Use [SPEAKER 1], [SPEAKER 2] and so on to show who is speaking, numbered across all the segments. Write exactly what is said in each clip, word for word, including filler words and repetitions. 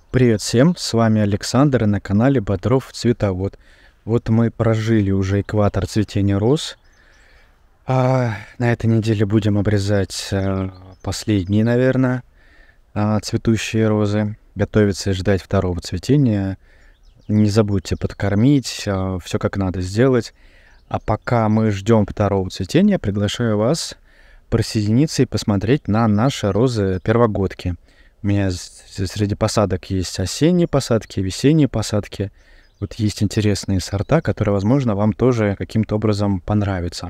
[SPEAKER 1] Привет всем, с вами Александр и на канале Бодров Цветовод. Вот мы прожили уже экватор цветения роз. А на этой неделе будем обрезать а, последние, наверное, а, цветущие розы. Готовиться и ждать второго цветения. Не забудьте подкормить, а, все как надо сделать. А пока мы ждем второго цветения, приглашаю вас присоединиться и посмотреть на наши розы первогодки. У меня среди посадок есть осенние посадки, весенние посадки. Вот есть интересные сорта, которые, возможно, вам тоже каким-то образом понравятся.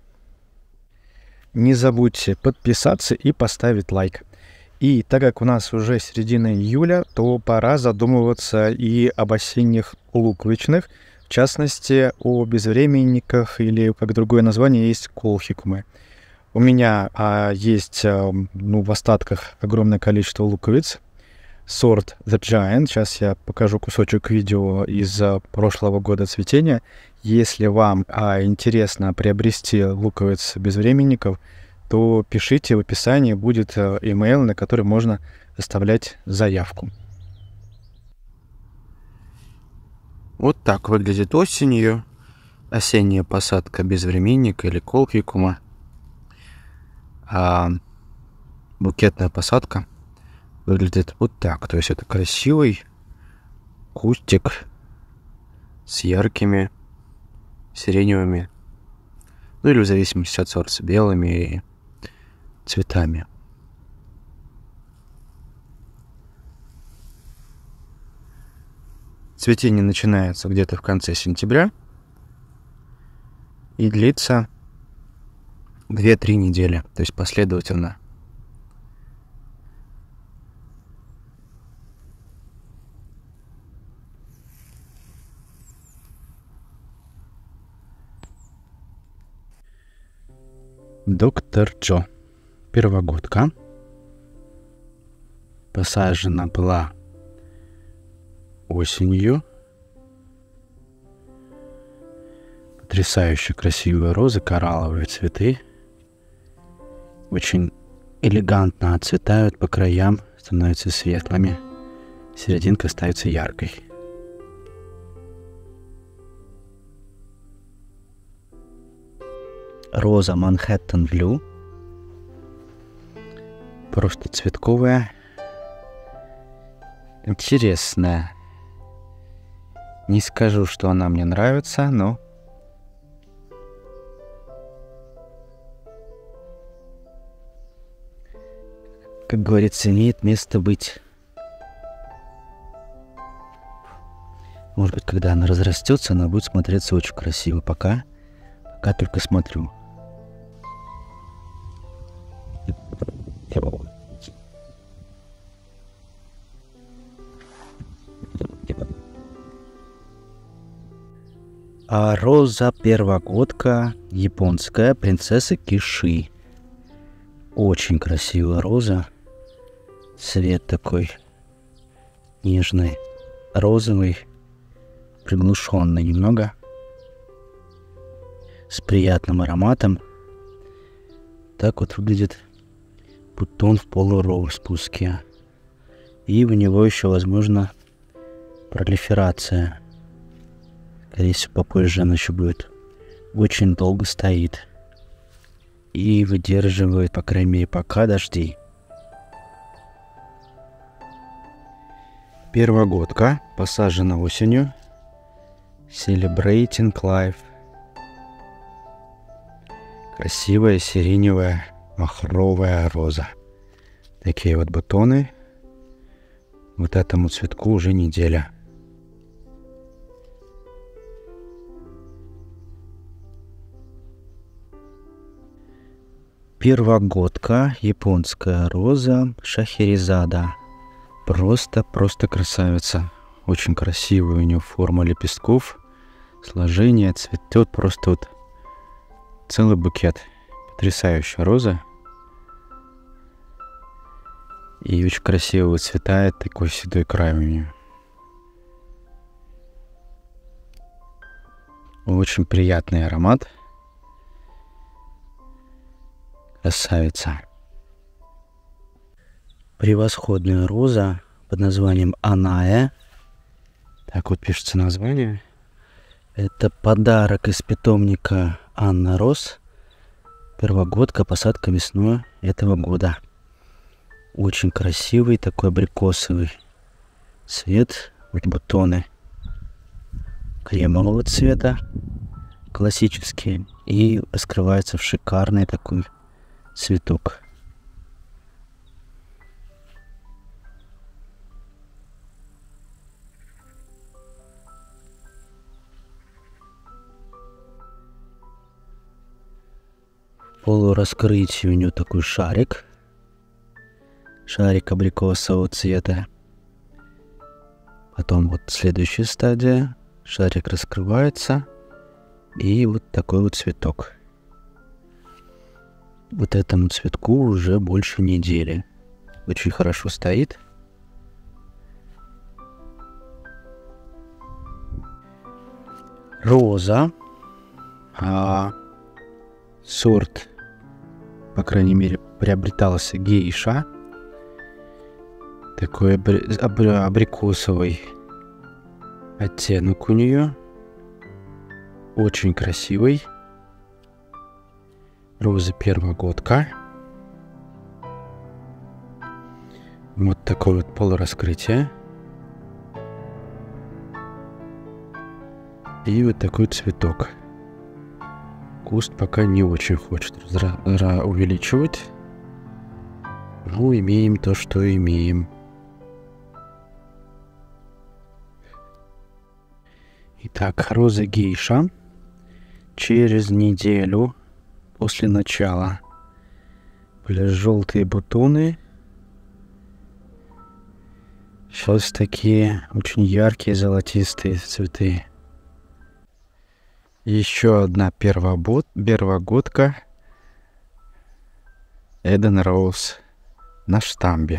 [SPEAKER 1] Не забудьте подписаться и поставить лайк. И так как у нас уже середина июля, то пора задумываться и об осенних луковичных, в частности, о безвременниках или, как другое название, есть колхикумы. У меня а, есть а, ну, в остатках огромное количество луковиц. Сорт The Giant. Сейчас я покажу кусочек видео из а, прошлого года цветения. Если вам а, интересно приобрести луковиц безвременников, то пишите в описании, будет а, email, на который можно оставлять заявку.
[SPEAKER 2] Вот так выглядит осенью осенняя посадка безвременника или колхикума. А букетная посадка выглядит вот так. То есть это красивый кустик с яркими сиреневыми, ну или в зависимости от сорта, белыми цветами. Цветение начинается где-то в конце сентября и длится две-три недели, то есть последовательно.
[SPEAKER 1] Доктор Джо. Первогодка. Посажена была осенью. Потрясающе красивые розы, коралловые цветы. Очень элегантно отцветают по краям, становятся светлыми. Серединка остается яркой. Роза Manhattan Blue. Просто цветковая. Интересная. Не скажу, что она мне нравится, но... как говорится, имеет место быть. Может быть, когда она разрастется, она будет смотреться очень красиво. Пока, пока только смотрю. А роза первогодка японская, принцесса Киши. Очень красивая роза. Цвет такой нежный, розовый, приглушенный немного, с приятным ароматом. Так вот выглядит бутон в полураспуске. И у него еще, возможно, пролиферация. Скорее всего, попозже она еще будет. Очень долго стоит. И выдерживает, по крайней мере, пока дождей. Первогодка, посажена осенью. Celebrating Life. Красивая сиреневая махровая роза. Такие вот бутоны. Вот этому цветку уже неделя. Первогодка, японская роза Шахерезада. Просто, просто красавица. Очень красивая у нее форма лепестков. Сложение, цветет просто вот целый букет. Потрясающая роза. И очень красиво выцветает, такой седой край у нее. Очень приятный аромат. Красавица. Превосходная роза, под названием Аная. Так вот пишется название. Это подарок из питомника Анна Рос. Первогодка, посадка весной этого года. Очень красивый такой абрикосовый цвет. Вот бутоны кремового цвета, классические. И раскрывается в шикарный такой цветок. Полураскрытии у него такой шарик. Шарик абрикосового цвета. Потом вот следующая стадия. Шарик раскрывается. И вот такой вот цветок. Вот этому цветку уже больше недели. Очень хорошо стоит. Роза. А, сорт, по крайней мере, приобретался гейша. Такой абри абри абрикосовый оттенок у нее. Очень красивый. Роза первогодка. Вот такое вот полураскрытие. И вот такой цветок. Куст пока не очень хочет увеличивать. Ну, имеем то, что имеем. Итак, роза гейша. Через неделю после начала были желтые бутоны. Сейчас такие очень яркие золотистые цветы. Еще одна первобод, первогодка Эден Роуз на штамбе.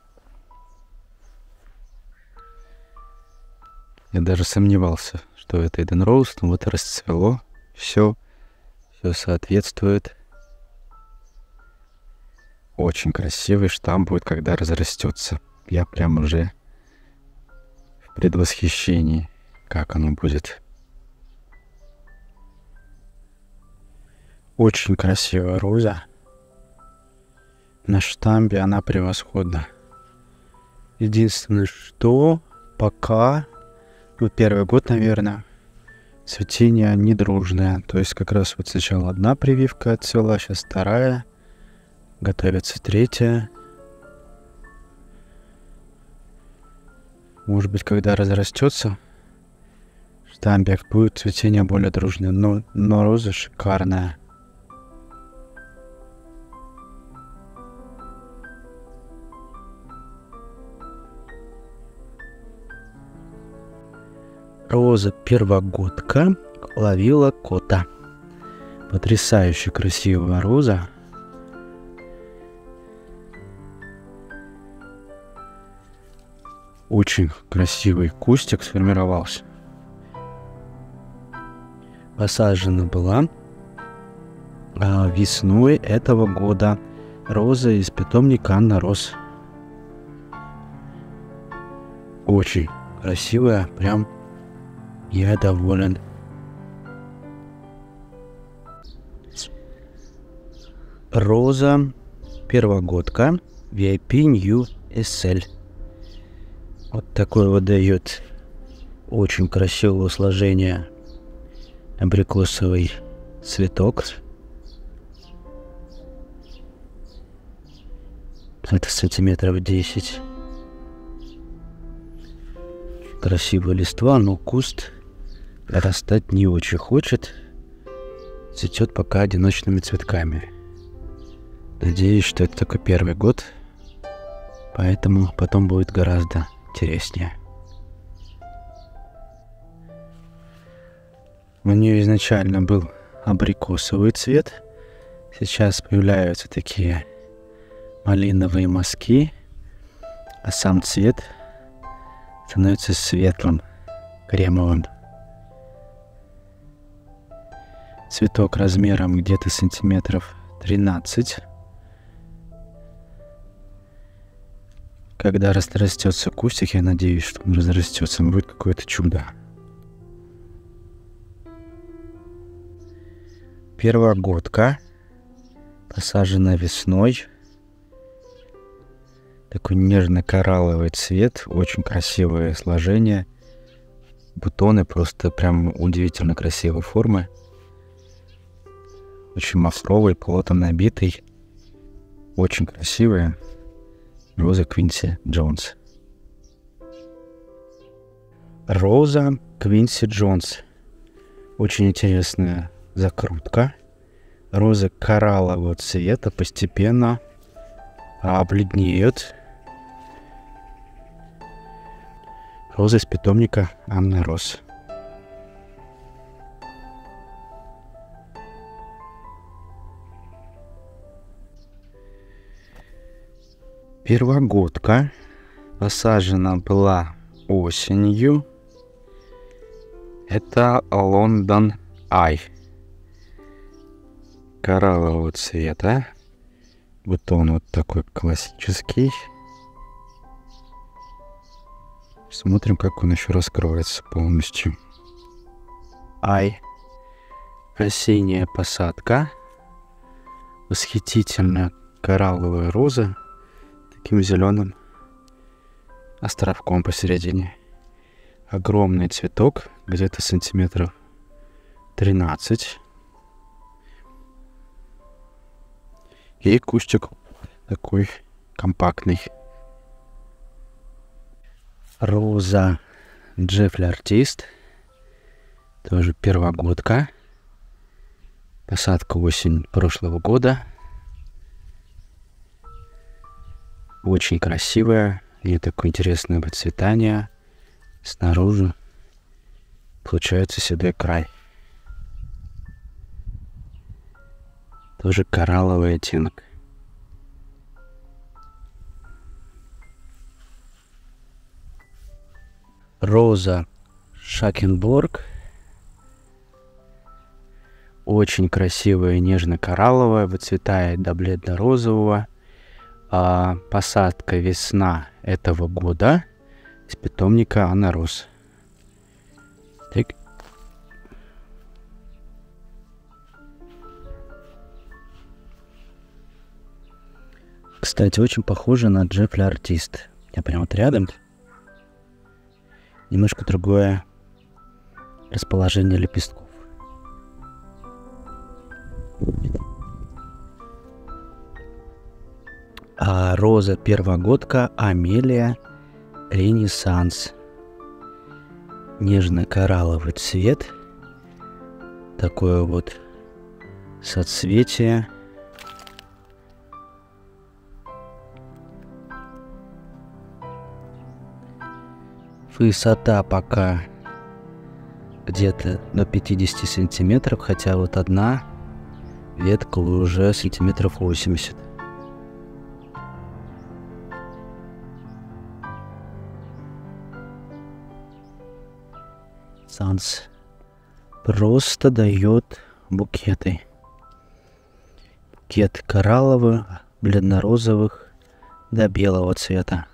[SPEAKER 1] Я даже сомневался, что это Эден Роуз, но вот расцвело. Все, все соответствует. Очень красивый штамп будет, когда разрастется. Я прям уже в предвосхищении, как оно будет. Очень красивая роза. На штамбе она превосходна. Единственное, что пока, ну, первый год, наверное, цветение недружное. То есть как раз вот сначала одна прививка отцвела, сейчас вторая. Готовится третья. Может быть, когда разрастется, в штамбе будет цветение более дружное. Но, но роза шикарная. Роза первогодка ловила кота. Потрясающе красивая роза. Очень красивый кустик сформировался. Посажена была а, весной этого года. Роза из питомника Анна Рос. Очень красивая, прям я доволен. Роза первогодка ви ай пи New эс эл. Вот такой вот дает очень красивого сложения абрикосовый цветок. Это сантиметров десять. Красивая листва, но куст растать не очень хочет. Цветет пока одиночными цветками. Надеюсь, что это только первый год, поэтому потом будет гораздо интереснее. У нее изначально был абрикосовый цвет. Сейчас появляются такие малиновые мазки, а сам цвет становится светлым, кремовым. Цветок размером где-то сантиметров тринадцать. Когда разрастется кустик, я надеюсь, что он разрастется, будет какое-то чудо. Первогодка, посажена весной. Такой нежно-коралловый цвет, очень красивое сложение. Бутоны просто прям удивительно красивой формы. Очень махровый, плотно набитый. Очень красивая роза Квинси Джонс. Роза Квинси Джонс. Очень интересная закрутка. Роза кораллового цвета постепенно обледнеет. Роза из питомника Анна Рос. Первогодка посажена была осенью. Это Лондон Ай. Кораллового цвета. Бутон вот такой классический. Смотрим, как он еще раскроется полностью. Ай. Осенняя посадка. Восхитительная коралловая роза. Таким зеленым островком посередине. Огромный цветок, где-то сантиметров тринадцать. И кустик такой компактный. Роза Джеффри Артист. Тоже первогодка. Посадка осень прошлого года. Очень красивая. И такое интересное процветание. Снаружи получается седой край. Тоже коралловый оттенок. Роза Шакенборг. Очень красивая, нежно-коралловая, выцветает до бледно-розового. А посадка весна этого года из питомника Анна Рос. Так. Кстати, очень похоже на Джеффри Артист. Я прямо вот рядом. Немножко другое расположение лепестков. А роза первогодка Амелия Ренессанс. Нежно-коралловый цвет. Такое вот соцветие. Высота пока где-то до пятидесяти сантиметров, хотя вот одна ветка уже сантиметров восемьдесят. Санс просто дает букеты. Букет коралловых, бледно-розовых до белого цвета.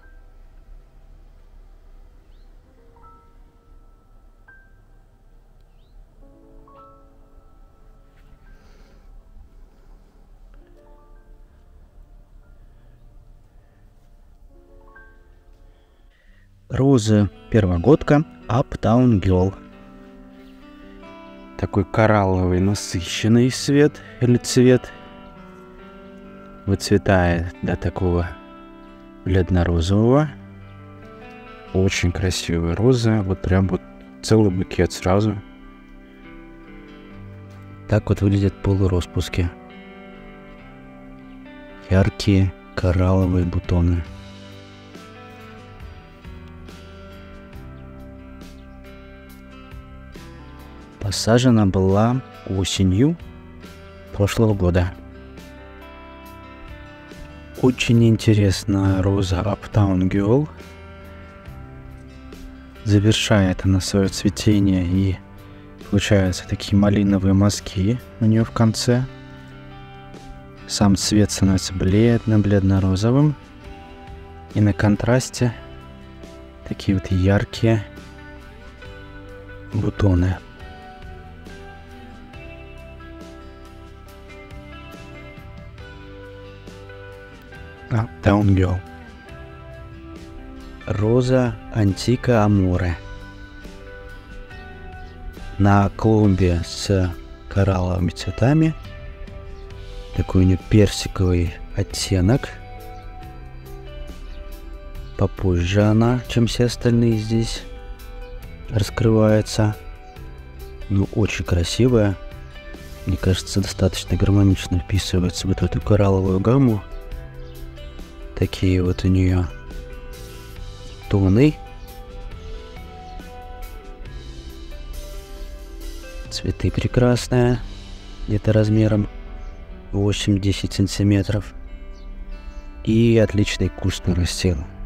[SPEAKER 1] Роза первогодка Uptown Girl. Такой коралловый насыщенный свет или цвет. Выцветает до такого бледно-розового. Очень красивая роза. Вот прям вот целый букет сразу. Так вот выглядят полуроспуски. Яркие коралловые бутоны. Посажена была осенью прошлого года. Очень интересная роза Uptown Girl. Завершает она свое цветение, и получаются такие малиновые мазки у нее в конце. Сам цвет становится бледно-бледно-розовым. И на контрасте такие вот яркие бутоны. А, Down Girl. Роза Антика Аморе. На клумбе с коралловыми цветами. Такой у нее персиковый оттенок. Попозже она, чем все остальные здесь, раскрывается. Ну, очень красивая. Мне кажется, достаточно гармонично вписывается вот в эту коралловую гамму. Такие вот у нее тоны. Цветы прекрасные. Где-то размером восемь-десять сантиметров. И отличный куст нарастил.